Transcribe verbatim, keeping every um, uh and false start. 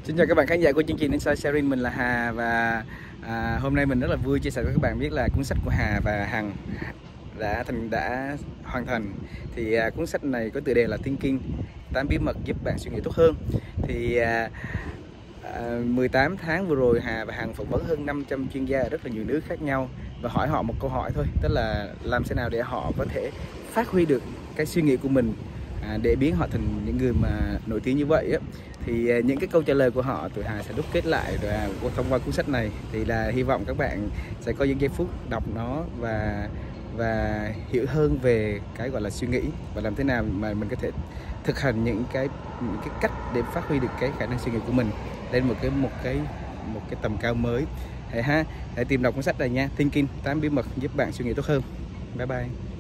Xin chào các bạn khán giả của chương trình Inside Sharing, mình là Hà và à, hôm nay mình rất là vui chia sẻ với các bạn biết là cuốn sách của Hà và Hằng đã thành đã hoàn thành. Thì à, cuốn sách này có tựa đề là Thinking, tám bí mật giúp bạn suy nghĩ tốt hơn. Thì à, à, mười tám tháng vừa rồi Hà và Hằng phỏng vấn hơn năm trăm chuyên gia ở rất là nhiều nước khác nhau và hỏi họ một câu hỏi thôi, tức là làm thế nào để họ có thể phát huy được cái suy nghĩ của mình à, để biến họ thành những người mà nổi tiếng như vậy á. Thì những cái câu trả lời của họ tụi Hà sẽ đúc kết lại rồi thông qua cuốn sách này. Thì là hy vọng các bạn sẽ có những giây phút đọc nó và và hiểu hơn về cái gọi là suy nghĩ và làm thế nào mà mình có thể thực hành những cái những cái cách để phát huy được cái khả năng suy nghĩ của mình lên một cái một cái một cái tầm cao mới. Hãy ha, hãy tìm đọc cuốn sách này nha, Thinking, tám bí mật giúp bạn suy nghĩ tốt hơn. Bye bye.